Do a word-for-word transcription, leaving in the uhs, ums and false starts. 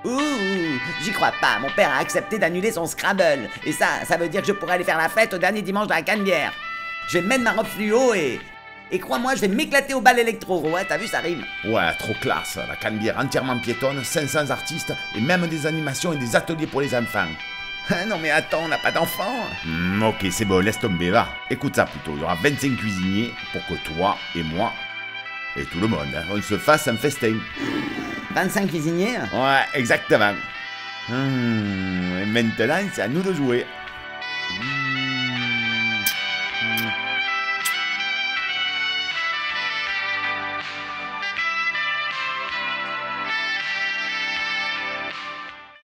Ouh, j'y crois pas, mon père a accepté d'annuler son Scrabble. Et ça, ça veut dire que je pourrais aller faire la fête au dernier dimanche de la Canebière. Je vais mettre ma robe fluo et... Et crois-moi, je vais m'éclater au bal électro, ouais, t'as vu, ça rime. Ouais, trop classe, la Canebière entièrement piétonne, cinq cents artistes, et même des animations et des ateliers pour les enfants. Non mais attends, on n'a pas d'enfants. Hmm, ok, c'est bon, laisse tomber, va. Écoute ça plutôt, il y aura vingt-cinq cuisiniers pour que toi et moi, et tout le monde, hein, on se fasse un festin. vingt-cinq cuisiniers? Ouais, exactement. Hmm, et maintenant, c'est à nous de jouer.